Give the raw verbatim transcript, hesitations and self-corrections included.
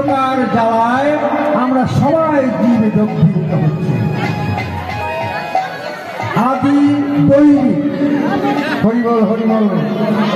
অন্ধকার জ্বালায় আমরা সবাই জীবে দগ্ধীভূত হচ্ছি। আদি দৈনিক হরিবল হরিবল।